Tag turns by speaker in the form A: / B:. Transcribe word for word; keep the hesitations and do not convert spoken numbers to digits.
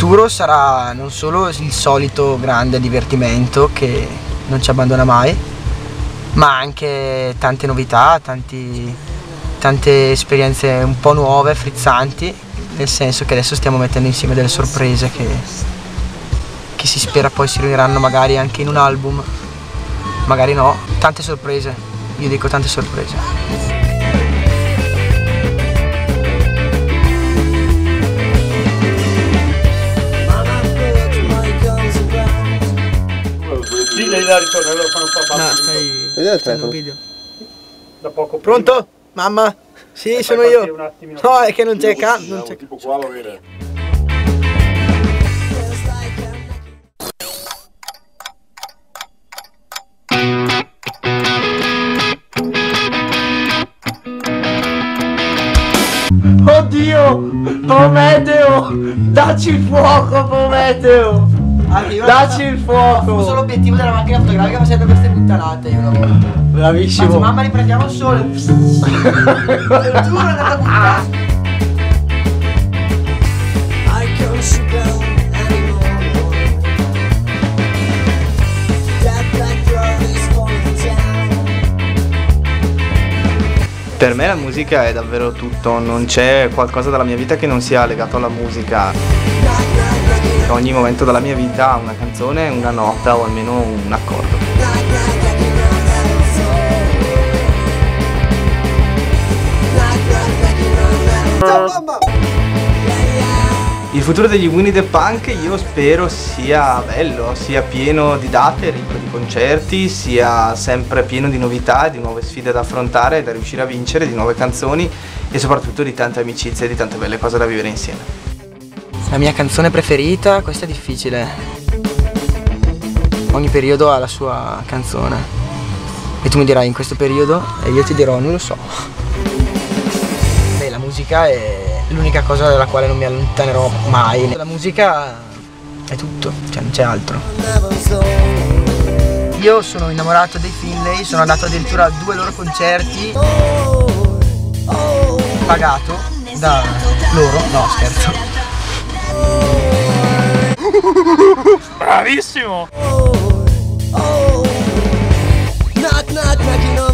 A: futuro sarà non solo il solito grande divertimento che non ci abbandona mai, ma anche tante novità, tanti, tante esperienze un po' nuove, frizzanti, nel senso che adesso stiamo mettendo insieme delle sorprese che, che si spera poi si riuniranno magari anche in un album, magari no, tante sorprese, io dico tante sorprese.
B: Sì, lei la ritorna, allora fanno un po'
A: No,
B: basso.
A: stai facendo un video.
B: Da poco prima.
A: Pronto? Mamma? Sì,
B: E
A: sono
B: poi
A: io.
B: parti un attimino.
A: No, è che non c'è cambio. Non c'è
C: Tipo qua va bene.
D: Oddio! Prometeo! Dacci il fuoco, Prometeo!
A: Arriva,
D: Dacci il fuoco!
A: Uso l'obiettivo della macchina fotografica facendo queste puttanate io una volta.
D: Bravissimo!
A: Anzi, mamma, riprendiamo il sole. Te lo giuro, è andata a buttare.
E: Per me la musica è davvero tutto, non c'è qualcosa della mia vita che non sia legato alla musica. Ogni momento della mia vita ha una canzone, una nota o almeno un accordo.
C: Ciao mamma!
E: Il futuro degli Winnie the Punk io spero sia bello, sia pieno di date, ricco di concerti, sia sempre pieno di novità, di nuove sfide da affrontare, da riuscire a vincere, di nuove canzoni e soprattutto di tante amicizie e di tante belle cose da vivere insieme.
A: La mia canzone preferita, questa è difficile. Ogni periodo ha la sua canzone. E tu mi dirai in questo periodo e io ti dirò non lo so. Beh, la musica è l'unica cosa dalla quale non mi allontanerò mai. La musica è tutto, cioè non c'è altro. Io sono innamorato dei Finlay, sono andato addirittura a due loro concerti, pagato da loro, no scherzo.
B: Bravissimo!
C: Knock knock knocking on